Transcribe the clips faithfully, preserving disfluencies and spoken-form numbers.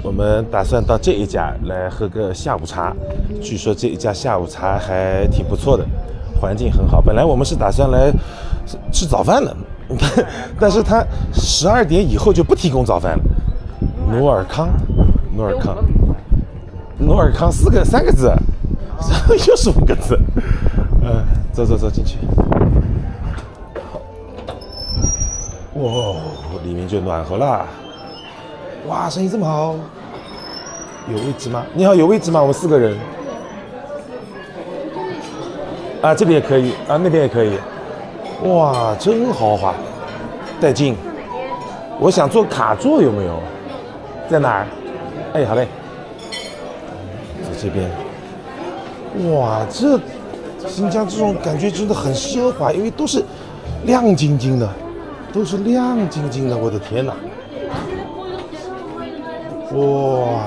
我们打算到这一家来喝个下午茶。据说这一家下午茶还挺不错的，环境很好。本来我们是打算来吃早饭的，但是他十二点以后就不提供早饭了。努尔康，努尔康，努尔康四个三个字，又是五个字。嗯，走走走进去。哇，里面就暖和了。哇，生意这么好，有位置吗？你好，有位置吗？我们四个人。啊，这边也可以啊，那边也可以。哇，真豪华，带劲。我想坐卡座，有没有？在哪儿？哎，好嘞。在这边。哇，这新疆这种感觉真的很奢华，因为都是亮晶晶的，都是亮晶晶的。我的天哪！哇，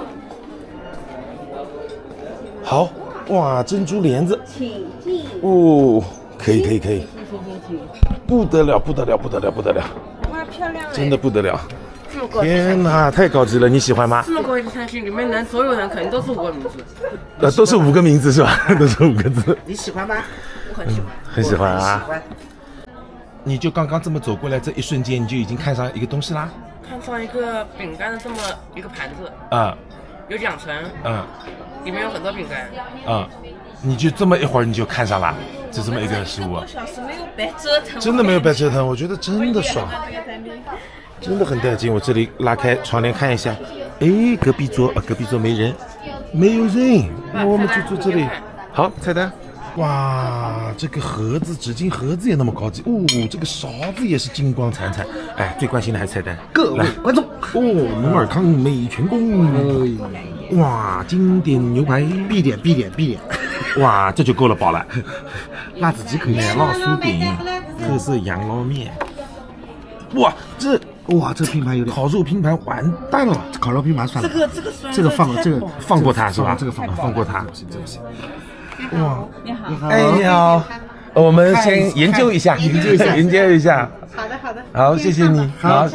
好哇，珍珠帘子，哦，可以可以可以，不得了不得了不得了不得了， 哇，漂亮， 真的不得了！天哪，太高级了，你喜欢吗？ 这么高级的餐厅里面人所有人肯定都是五个名字， 呃，都是五个名字是吧？都是五个字。 你喜欢吗？ 我很喜欢， 很喜欢啊。 喜欢。 你就刚刚这么走过来，这一瞬间你就已经看上一个东西啦。 看上一个饼干的这么一个盘子， 啊， 有两层， 嗯， 里面有很多饼干， 啊，你就这么一会儿你就看上了，就这么一个食物， 小时没有白折腾， 真的没有白折腾，我觉得真的爽，真的很带劲。我这里拉开窗帘看一下，哎，隔壁桌啊，隔壁桌没人，没有人，我们就坐这里。好，菜单。哇，这个盒子，纸巾盒子也那么高级哦，这个勺子也是金光闪闪。哎，最关心的还是菜单。 各位观众， 哦，努尔康美泉宫，哇，经典牛排， 必点必点必点， 哇，这就够了饱了。 辣子鸡可以奶吃。 酪酥饼，特色羊捞面。哇，这哇，这拼盘有点， 烤肉拼盘完蛋了， 烤肉拼盘算了， 这个这个酸这个放这个放过它是吧？ 这个放放过它， 不行这不行。 哇， 你好， 哎，你好，我们先研究一下，研究一下，研究一下。 好的好的， 好，谢谢你。好，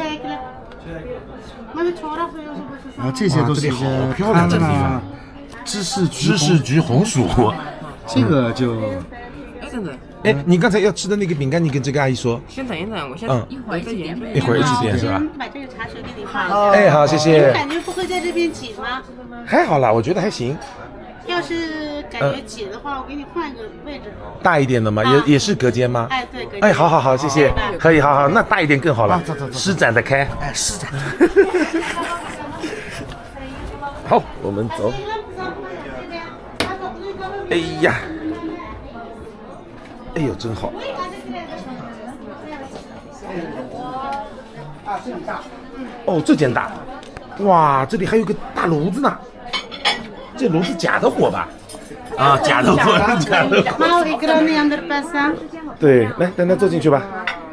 然后这些都是一些好漂亮的地方， 芝士芝士焗红薯。 这个就哎，等等， 哎，你刚才要吃的那个饼干，你跟这个阿姨说。 先等一等，我先嗯一会儿再研究。 一会儿一起点是吧？ 把这个茶水给你放一下。 哎，好，谢你谢。 感觉不会在这边挤吗？ 还好啦，我觉得还行。 要是感觉挤的话，我给你换个位置。 大一点的吗？也也是隔间吗？ 哎，对，隔间。 哎，好好好，谢谢。可以，好好，那大一点更好了。 走走走， 施展得开。 哎，施展。 好，我们走。哎呀，哎呦，真好。哦，这间大。哇，这里还有个大炉子呢。这炉子假的火吧？啊，假的火，假的火。对，来，丹丹坐进去吧。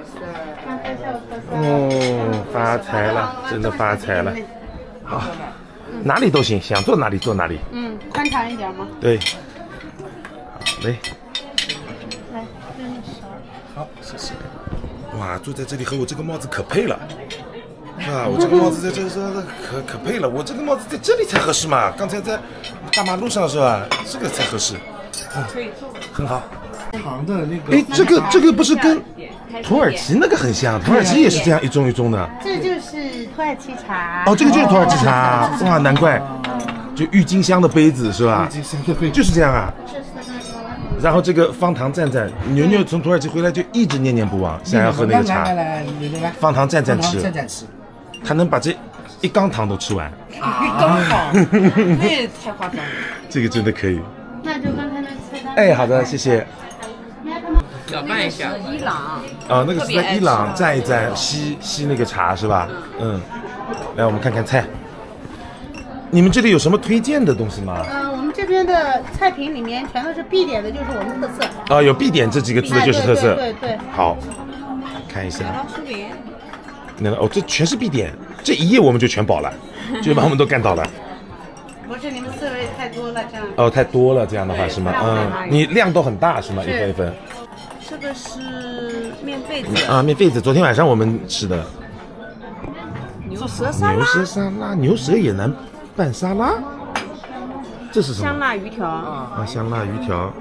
哦，发财了，真的发财了。好，哪里都行，想坐哪里坐哪里。 嗯，宽敞一点吗？ 对。好嘞。 来，这是勺。 好，谢谢。哇，坐在这里和我这个帽子可配了。啊，我这个帽子在这这可可配了，我这个帽子在这里才合适嘛。刚才在大马路上是吧？这个才合适。嗯，很好。 长的那个， 哎，这个这个不是跟土耳其那个很像？土耳其也是这样一盅一盅的。 这就是土耳其茶。 哦，这个就是土耳其茶，哇，难怪，就郁金香的杯子是吧？ 郁金香的杯子就是这样啊。然后这个方糖蘸蘸，牛牛从土耳其回来就一直念念不忘，想要喝那个茶。 来来来，牛牛来， 方糖蘸蘸吃， 蘸蘸吃， 他能把这一缸糖都吃完。 一缸糖，那也太夸张了。 这个真的可以。 那就刚才那菜单。 哎，好的，谢谢。 搅拌一下。伊朗啊，那个是在伊朗蘸一蘸，吸吸那个茶是吧？嗯。来，我们看看菜。你们这里有什么推荐的东西吗？ 呃，我们这边的菜品里面全都是必点的，就是我们特色。 啊，有必点这几个字的就是特色。 对对对。 好，看一下。 奶酪酥饼。 那哦，这全是必点，这一页我们就全饱了，就把我们都干倒了。 不是你们四位太多了，这样。 哦，太多了，这样的话是吗？嗯，你量都很大是吗？一份一份。 这个是面被子啊，面被子，昨天晚上我们吃的。 做蛇沙拉， 牛舌沙拉，牛舌也能拌沙拉？这是什么？ 香辣鱼条， 啊，香辣鱼条，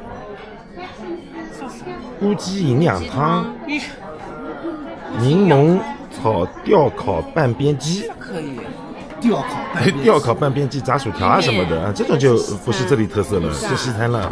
乌鸡营养汤，柠檬炒吊烤半边鸡， 可以。 吊烤半边鸡吊烤半边鸡、炸薯条啊什么的啊，这种就不是这里特色了，是西餐了。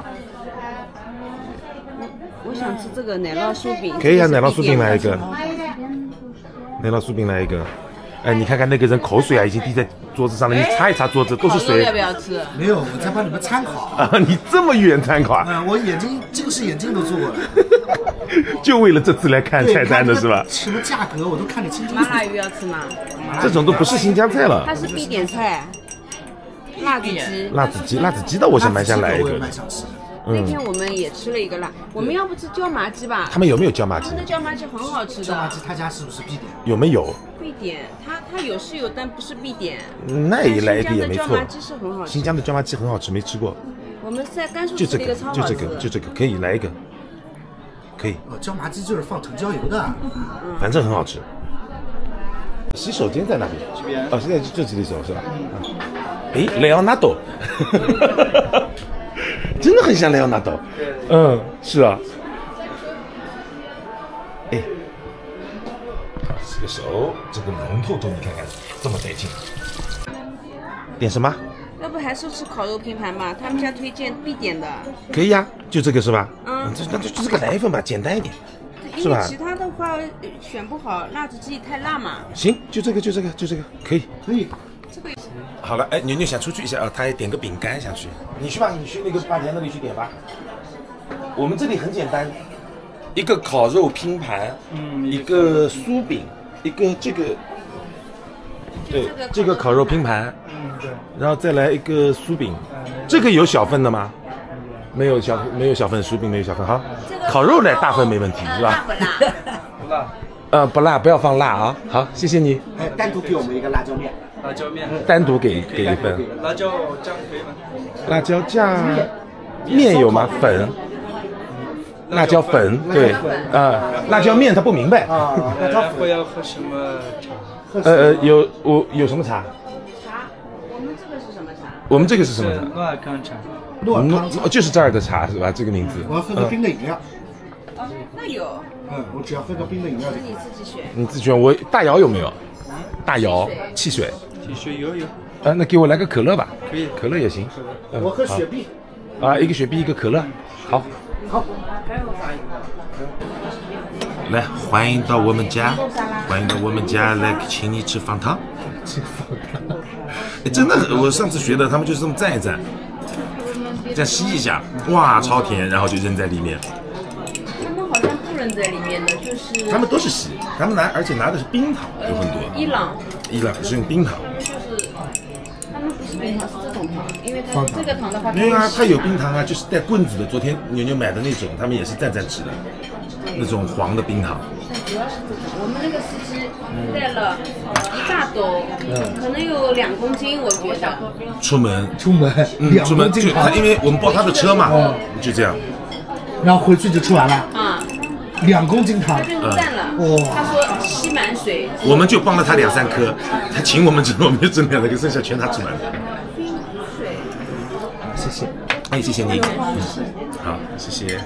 我想吃这个奶酪酥饼。 可以啊，奶酪酥饼来一个，奶酪酥饼来一个。哎，你看看那个人口水啊，已经滴在桌子上了，你擦一擦桌子，都是水。 要不要吃？ 没有，我在帮你们参考。 啊，你这么远参考啊？ 啊，我眼睛近视眼镜都做过了， 就为了这次来看菜单的是吧？ 什么价格我都看得清清楚楚。 麻辣鱼要吃吗？ 这种都不是新疆菜了。 它是必点菜，辣子鸡。 辣子鸡，辣子鸡的我想蛮想来一个的。 那天我们也吃了一个辣，我们要不吃椒麻鸡吧？ 他们有没有椒麻鸡他？们的椒麻鸡很好吃的。 椒麻鸡他家是不是必点？ 有没有？ 必点，它它有是有，但不是必点。 那也来一个也没错新疆的椒麻。鸡是很好吃。 新疆的椒麻鸡很好吃，没吃过。 我们在甘肃就这个吃了一个超， 就这好吃的。 个就这个，可以来一个，可以， 哦，椒麻鸡就是放藤椒油的。 反正很好吃。洗手间在哪边？这边。哦，现在就这里走是吧？嗯。哎，莱昂纳多，真的很像莱昂纳多。嗯，是啊。哎，好，洗个手，这个龙头头你看看，这么带劲。点什么？ 要不还是吃烤肉拼盘吧？他们家推荐必点的。 可以呀，就这个是吧？ 嗯这那就就这个来一份吧，简单一点。是吧因为其他的话呃选不好，辣子鸡太辣嘛。 行，就这个，就这个，就这个，可以。 可以。 这个好了，哎，牛牛想出去一下啊，他也点个饼干想去，你去吧，你去那个吧台那里去点吧。我们这里很简单，一个烤肉拼盘，嗯，一个酥饼，一个这个，对，这个烤肉拼盘，嗯，对，然后再来一个酥饼，这个有小份的吗？没有小没有小份酥饼，没有小份，好，烤肉来大份没问题是吧？ 辣不辣？ 不辣。 呃，不辣，不要放辣啊。好，谢谢你。 哎，单独给我们一个辣椒面。 辣椒面， 单独给给一份。 辣椒酱可以吗？ 辣椒酱，面有吗？粉，辣椒粉，对，啊，辣椒面他不明白。 啊，辣椒会要喝什么茶？ 呃呃，有我有什么茶？ 茶，我们这个是什么茶？ 我们这个是什么是茶？ 诺尔康茶。 诺尔康茶。 哦，就是这儿的茶是吧？这个名字。 我要喝个冰的饮料。 哦，那有， 嗯，我只要喝个冰的饮料就那可以。 你自己选。 你自己选。我大窑有没有？大窑汽水。 汽水有有。 啊，那给我来个可乐吧。 可以可乐也行。嗯我喝雪碧。 啊，一个雪碧，一个可乐。好。 好。 来，欢迎到我们家，欢迎到我们家来请你吃方汤。 吃方汤。 哎，真的，我上次学的，他们就是这么蘸一蘸，这样吸一下，哇，超甜，然后就扔在里面。 他们好像不扔在里面的，就是他们都是吸，他们拿，而且拿的是冰糖，有很多。 伊朗， 伊朗是用冰糖。 就是他们不是冰糖，是这种糖，因为它这个糖的话， 没有啊，它有冰糖啊，就是带棍子的。昨天牛牛买的那种，他们也是蘸蘸吃的，那种黄的冰糖。 但主要是这种，我们那个司机带了一大兜，可能有两公斤，我觉得。 出门， 出门， 嗯， 两出门就他， 公斤糖， 因为我们包他的车嘛，就这样。 然后回去就吃完了， 啊， 两公斤糖他。变成淡了。 哇他说吸满水。 我们就帮了他两三颗，他请我们吃，我们就整两个，剩下全他吃完了。 水。 谢谢。 哎，谢谢你，嗯好，谢谢。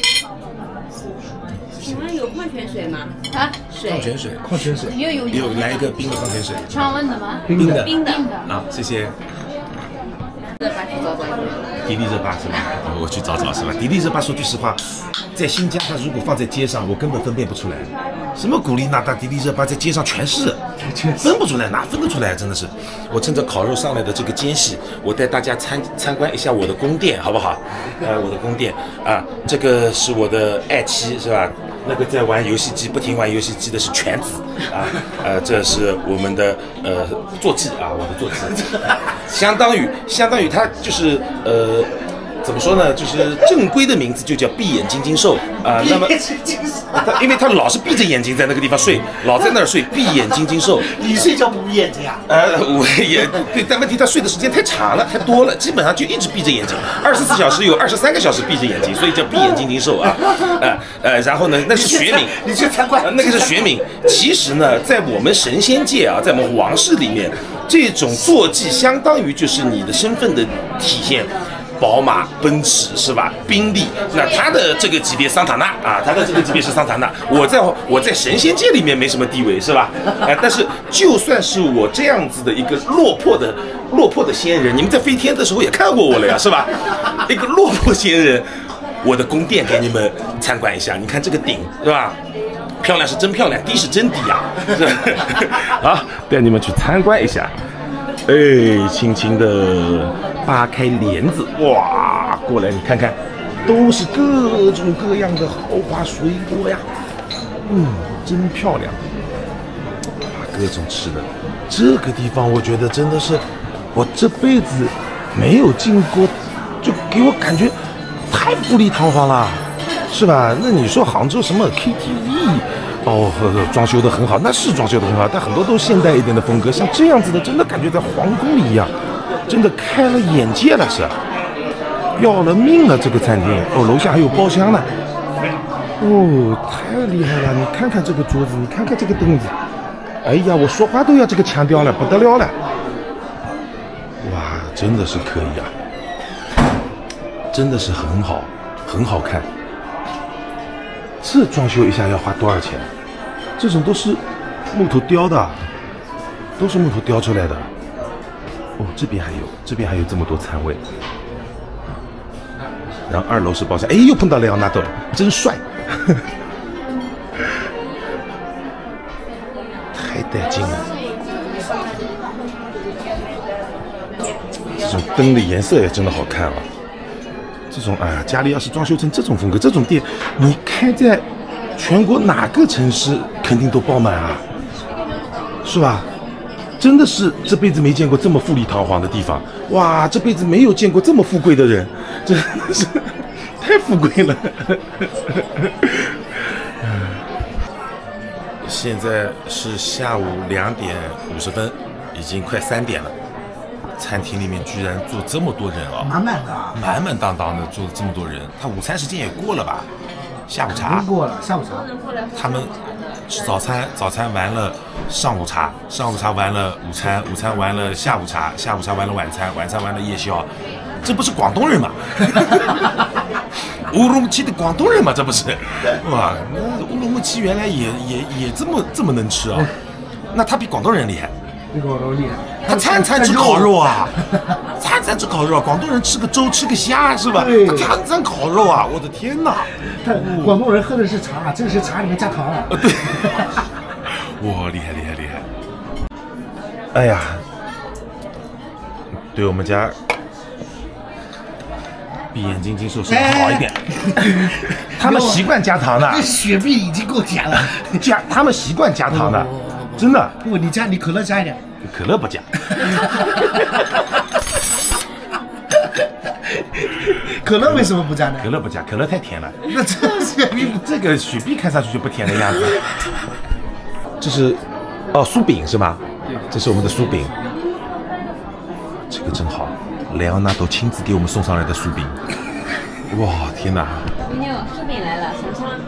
请问有矿泉水吗？啊，水。 矿泉水， 矿泉水。 有有有有来一个冰的矿泉水， 常温的吗？ 冰的， 冰的。 好，谢谢。 再把去找找。 迪丽热巴是吧？我去找找是吧？迪丽热巴说句实话，在新疆，它如果放在街上，我根本分辨不出来。什么古力娜达、迪丽热巴在街上全是，分不出来，哪分得出来？真的是。我趁着烤肉上来的这个间隙，我带大家参参观一下我的宫殿，好不好？呃，我的宫殿啊，这个是我的爱妻是吧？那个在玩游戏机，不停玩游戏机的是犬子啊，呃，这是我们的呃坐骑啊，我的坐骑，相当于相当于他就是呃怎么说呢？就是正规的名字就叫闭眼金睛兽啊、呃。那么他因为他老是闭着眼睛在那个地方睡，老在那儿睡，闭眼金睛兽。 你睡觉不闭眼睛呀？ 呃，我也对，但问题他睡的时间太长了，太多了，基本上就一直闭着眼睛，二十四小时有二十三个小时闭着眼睛，所以叫闭眼金睛兽啊。呃呃，然后呢，那是学名， 你去参观， 那个是学名。其实呢，在我们神仙界啊，在我们王室里面，这种坐骑相当于就是你的身份的体现。宝马、奔驰是吧？宾利，那他的这个级别桑塔纳啊，他的这个级别是桑塔纳。我在我在神仙界里面没什么地位是吧？哎，但是就算是我这样子的一个落魄的落魄的仙人，你们在飞天的时候也看过我了呀，是吧？一个落魄仙人，我的宫殿给你们参观一下，你看这个顶是吧？漂亮是真漂亮，低是真低呀、啊，是吧？好，带你们去参观一下。哎，轻轻的扒开帘子，哇，过来你看看，都是各种各样的豪华水果呀，嗯，真漂亮，啊，各种吃的。这个地方我觉得真的是我这辈子没有进过，就给我感觉太富丽堂皇了，是吧？那你说杭州什么 K T V？哦，装修的很好，那是装修的很好，但很多都是现代一点的风格，像这样子的，真的感觉在皇宫里一样，真的开了眼界了，是，要了命了这个餐厅。哦，楼下还有包厢呢，哦，太厉害了！你看看这个桌子，你看看这个凳子，哎呀，我说话都要这个腔调了，不得了了，哇，真的是可以啊，真的是很好，很好看。这装修一下要花多少钱？这种都是木头雕的，都是木头雕出来的。哦，这边还有，这边还有这么多餐位。然后二楼是包厢，哎，又碰到莱昂纳多了，真帅，太带劲了。这种灯的颜色也真的好看啊。这种哎呀，家里要是装修成这种风格，这种店，你开在全国哪个城市肯定都爆满啊，是吧？真的是这辈子没见过这么富丽堂皇的地方，哇！这辈子没有见过这么富贵的人，真的是太富贵了。现在是下午两点五十分，已经快三点了。餐厅里面居然坐这么多人啊， 满满的， 满满当当的坐了这么多人。他午餐时间也过了吧？下午茶过了，下午茶。 他们吃早餐，早餐完了上午茶，上午茶完了午餐，午餐完了下午茶，下午茶完了晚餐，晚餐完了夜宵。这不是广东人吗？乌鲁木齐的广东人嘛，这不是？哇，那乌鲁木齐原来也也也这么这么能吃啊？那他比广东人厉害。 比广东厉害， 他餐餐吃烤肉啊，餐餐吃烤肉啊，广东人吃个粥吃个虾是吧？ 对， 他餐餐烤肉啊，我的天哪！ 他广东人喝的是茶，这是茶里面加糖啊。 呃，对，哇，厉害厉害厉害！哎呀，对我们家闭眼睛经受是好一点，他们习惯加糖的。 雪碧已经够甜了， 加他们习惯加糖的。真的不，你加你可乐加一点， 可乐不加。 可乐为什么不加呢？ 可乐不加，可乐太甜了。 那这雪碧， 这个雪碧看上去就不甜的样子。这是哦酥饼是吗？这是我们的酥饼。这个真好，莱昂纳多亲自给我们送上来的酥饼。哇，天哪！ 妞妞，酥饼来了，尝尝。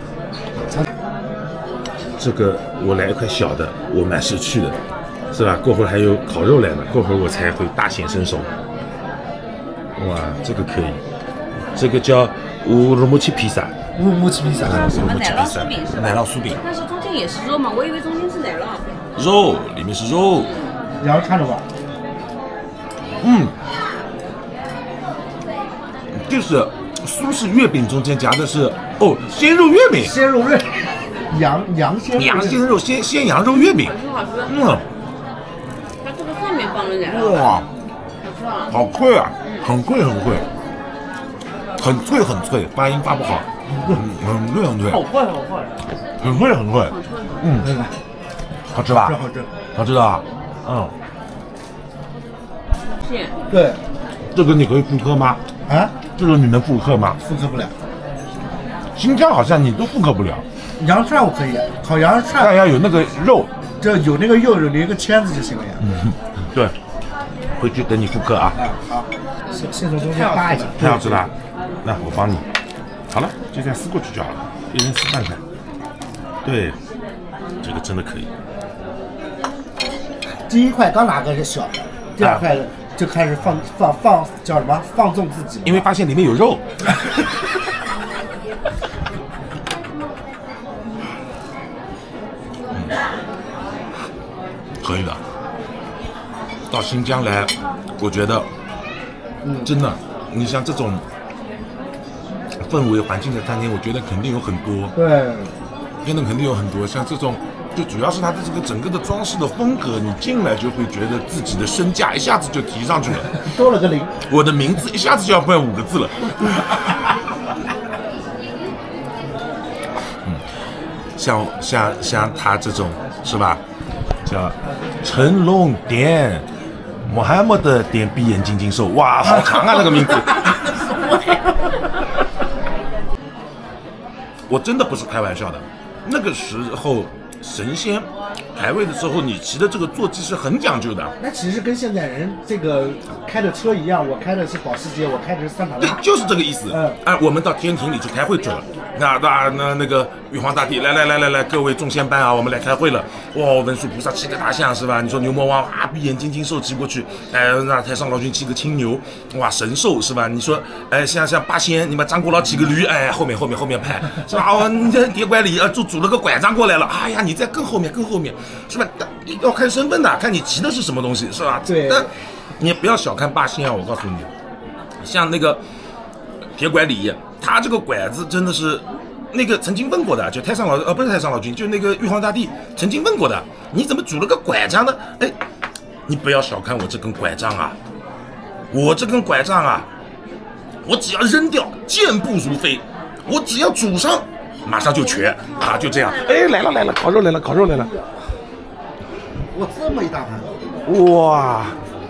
这个我来一块小的，我蛮识趣的，是吧？过会儿还有烤肉来呢，过会儿我才会大显身手。哇，这个可以，这个叫乌鲁木齐披萨。 乌鲁木齐披萨， 什么奶酪酥饼是吧？ 奶酪酥饼。 但是中间也是肉嘛，我以为中间是奶酪。 肉，里面是肉。 羊肉串肉吧？ 嗯，就是苏式月饼中间夹的是哦鲜肉月饼。 鲜肉月饼。羊羊鲜羊鲜肉鲜鲜羊肉月饼， 好吃好吃。 嗯， 它这个上面放了奶酪。 哇， 好吃啊！ 好脆啊，很脆很脆，很脆很脆，发音发不好，嗯，很脆很脆， 好快好快， 很脆很脆，嗯，好吃吧？ 好吃， 好吃的，嗯， 是。 对， 这个你可以复刻吗？ 啊， 这个你能复刻吗？ 复刻不了。 新疆好像你都复刻不了。 羊串我可以，烤羊肉串但要有那个肉， 这有那个肉，有留一个圈子就行了呀。 嗯，对，回去等你复刻啊。 啊，好，先先从中间扒一下， 太好吃了，那我帮你。好了，就这样撕过去就好了，一人撕半块。对，这个真的可以。 第一块刚拿个是小的，第二块就开始放放放叫什么放纵自己， 因为发现里面有肉。可以的，到新疆来，我觉得，真的，你像这种氛围环境的餐厅，我觉得肯定有很多。 对， 真的肯定有很多，像这种，就主要是它的这个整个的装饰的风格，你进来就会觉得自己的身价一下子就提上去了， 多了个零， 我的名字一下子就要变五个字了。嗯，像像像他这种是吧？叫成龙点穆罕默德点闭眼睛经受，哇，好长啊那个名字。我真的不是开玩笑的，那个时候神仙排位的时候，你骑的这个坐骑是很讲究的。 那其实跟现在人这个开的车一样，我开的是保时捷，我开的是桑塔对纳，， 就是这个意思。 嗯哎，我们到天庭里去开会去了。那那那那个玉皇大帝，来来来来来，各位众仙班啊，我们来开会了。哇，文殊菩萨骑个大象是吧？你说牛魔王啊，闭眼睛经受骑过去，哎，那太上老君骑个青牛，哇，神兽是吧？你说，哎，像像八仙，你们张果老骑个驴，哎，后面后面后面排是吧？哦，你这铁拐李啊，就拄了个拐杖过来了，哎呀，你在更后面更后面是吧？要看身份的，看你骑的是什么东西是吧？ 对但你也不要小看八仙啊，我告诉你，像那个铁拐李，他这个拐子真的是。那个曾经问过的，就太上老呃不是太上老君，就那个玉皇大帝曾经问过的，你怎么拄了个拐杖呢？哎，你不要小看我这根拐杖啊，我这根拐杖啊，我只要扔掉，健步如飞，我只要拄上，马上就瘸啊，就这样。哎，来了来了，烤肉来了，烤肉来了， 我这么一大盘， 哇，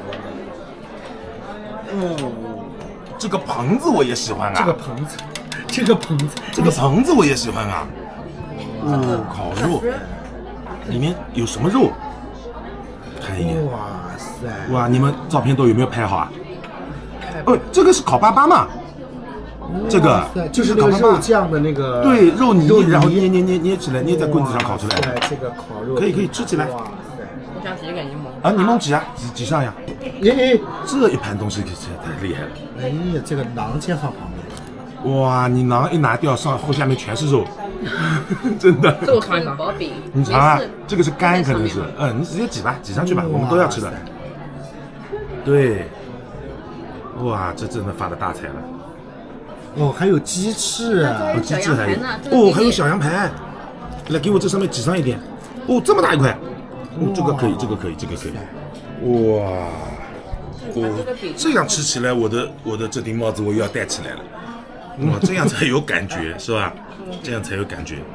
嗯， 这个棚子我也喜欢啊， 这个棚子，这个棚子， 这个棚子我也喜欢啊，哦，烤肉，里面有什么肉？看一眼。 哇塞， 哇，你们照片都有没有拍好啊？哦，这个是烤粑粑嘛？这个哇塞就是那个肉酱的那个， 对，肉泥， 肉泥然后捏捏捏捏起来，捏在棍子上烤出来。 对，这个烤肉可以可以吃起来。 哇塞， 我想挤一个柠檬。 啊，柠檬几啊？几几上呀？ 耶， 这一盘东西可是太厉害了。 哎呀，这个馕先放旁边。 哇，你馕一拿掉，上后下面全是肉，真的。 这我尝一尝。薄饼， 你尝啊没事， 这个是干，可能是，嗯，你直接挤吧，挤上去吧，我们都要吃的。对，哇，这真的发了大财了。 哦，还有鸡翅啊， 哦，鸡翅还有小羊排呢这个哦， 给你还有小羊排，来给我这上面挤上一点。哦，这么大一块，哦，这个可以，这个可以，这个可以。哇，哦，这样吃起来，我的我的这顶帽子我又要戴起来了。哇，这样才有感觉，是吧？这样才有感觉。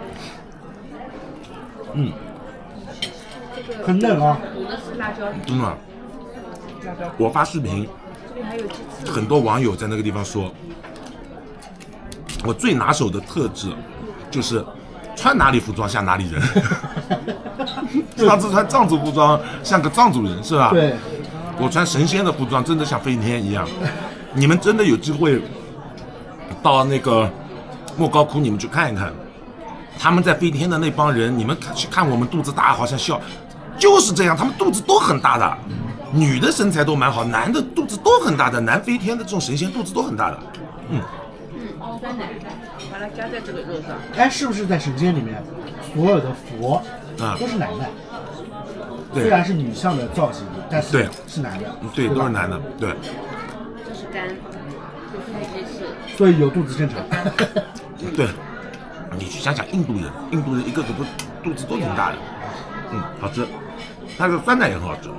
嗯， 很嫩啊。 补的是辣椒， 真的。我发视频， 这边还有鸡翅。 很多网友在那个地方说，我最拿手的特质就是穿哪里服装像哪里人。上次穿藏族服装像个藏族人是吧？ 对， 我穿神仙的服装真的像飞天一样。你们真的有机会到那个莫高窟，你们去看一看，他们在飞天的那帮人，你们看去看我们肚子大好像笑，就是这样，他们肚子都很大的，女的身材都蛮好，男的肚子都很大的，男飞天的这种神仙肚子都很大的。嗯， 嗯，酸奶，把它加在这个肉上。 哎，是不是在神仙里面，所有的佛啊都是奶奶？ 对虽然是女相的造型，但是对是男的， 对， 吧都是男的，对。 这是肝，这是鸡翅。 所以有肚子正常。 对，你去想想印度人，印度人一个个都肚子都挺大的，嗯，好吃。它的酸奶也很好吃，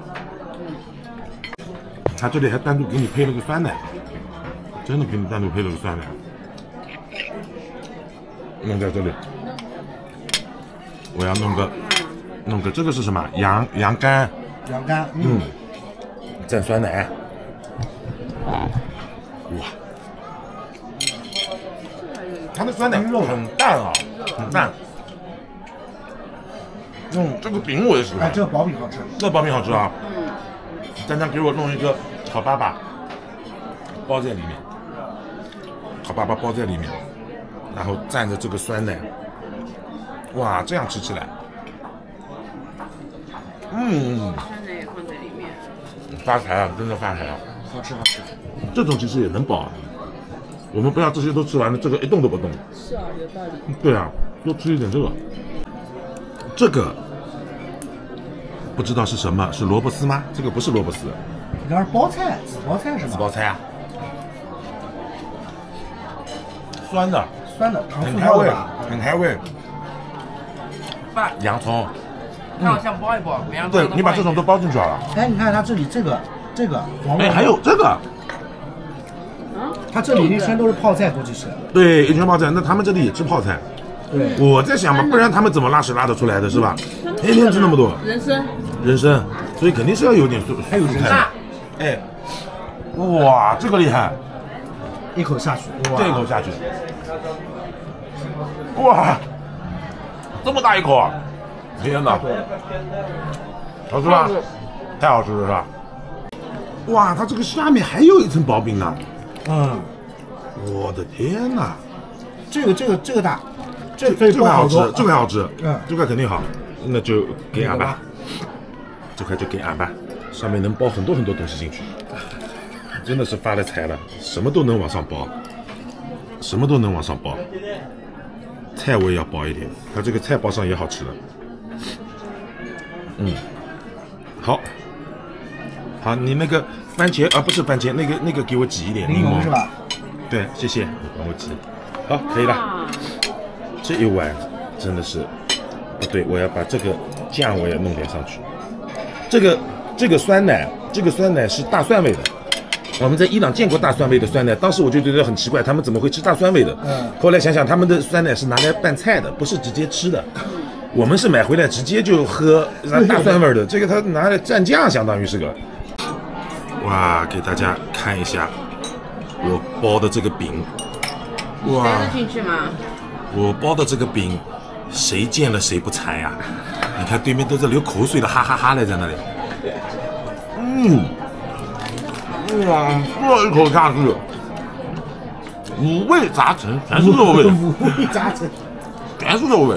它这里还单独给你配了个酸奶，真的给你单独配了个酸奶，弄在这里。我要弄个弄个这个是什么？羊羊肝， 羊肝， 嗯，蘸酸奶，哇， 它的酸奶很淡啊，很淡。嗯，这个饼我也喜欢。 哎，这个薄饼好吃。 这个薄饼好吃啊。嗯。丹丹给我弄一个炒粑粑，包在里面，炒粑粑包在里面，然后蘸着这个酸奶，哇，这样吃起来，嗯， 酸奶也放在里面， 发财了，真的发财了。 好吃好吃。 这种其实也能饱啊。我们不要这些都吃完了，这个一动都不动。 是啊，有道理。 对啊，多吃一点这个。这个不知道是什么，是萝卜丝吗？这个不是萝卜丝， 这是包菜，紫包菜是吗？ 紫包菜啊，酸的， 酸的，糖很开胃醋肉吧？， 很开胃。 饭， 洋葱， 看我像包一包，每样对你把这种都包进去了。 哎，你看它这里这个这个黄瓜， 哎，还有这个， 它这里一圈都是泡菜，估计是。 对，一圈泡菜，那他们这里也吃泡菜。 对， 我在想嘛，不然他们怎么拉屎拉得出来的，是吧？天天吃那么多人参， 人参，所以肯定是要有点蔬还有蔬菜的。哎，哇，这个厉害， 一口下去，哇， 这一口下去，哇，这么大一口啊！天哪，好吃吧？太好吃了是吧？哇，它这个下面还有一层薄饼呢。 嗯， 我的天哪！ 这个这个这个大，这这可以这块好吃包好多，， 这块好吃， 嗯这块肯定好，那就给俺吧，这块就给俺吧，上面能包很多很多东西进去，真的是发了财了，什么都能往上包，什么都能往上包，菜我也要包一点，它这个菜包上也好吃的，嗯，好，好，你那个番茄啊，不是番茄，那个那个给我挤一点柠檬是吧？ 对，谢谢，你帮我挤。好，可以了。这一碗真的是不对，我要把这个酱我也弄点上去。这个这个酸奶，这个酸奶是大蒜味的。我们在伊朗见过大蒜味的酸奶，当时我就觉得很奇怪，他们怎么会吃大蒜味的？ 嗯。 后来想想，他们的酸奶是拿来拌菜的，不是直接吃的。我们是买回来直接就喝大蒜味的，这个他拿来蘸酱，相当于是个。哇，给大家看一下我包的这个饼。哇， 塞得进去吗？ 我包的这个饼，谁见了谁不馋呀？你看对面都在流口水的，哈哈哈嘞，在那里。嗯，哇，这一口下去，五味杂陈，全是肉味， 五味杂陈， 全是肉味，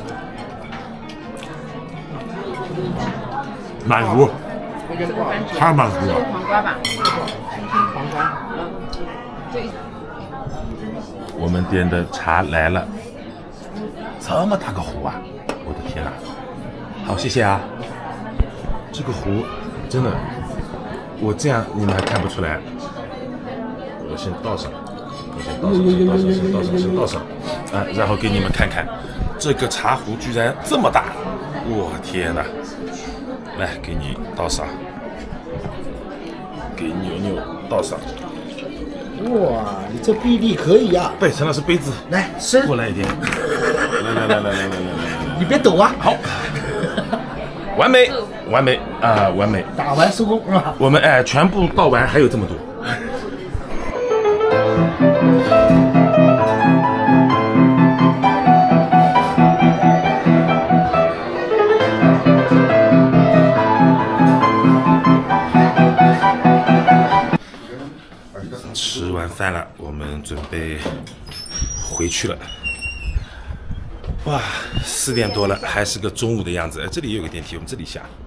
满足，太满足了。 黄瓜吧， 黄瓜， 嗯，对。 我们点的茶来了，这么大个壶啊！我的天哪！好，谢谢啊。这个壶真的，我这样你们还看不出来。我先倒上，我先倒上，先倒上，先倒上，先倒上，啊，然后给你们看看，这个茶壶居然这么大！我天哪！来，给你倒上，给牛牛倒上。 哇，你这臂力可以呀！ 对，陈老师杯子， 来伸过来一点，来来来来来来来来， 你别抖啊！ 好，完美，完美啊，完美！ 打完收工是吧？ 我们哎，全部倒完还有这么多。吃完饭了，我们准备回去了。哇，四点多了，还是个中午的样子。哎，这里也有个电梯，我们这里下。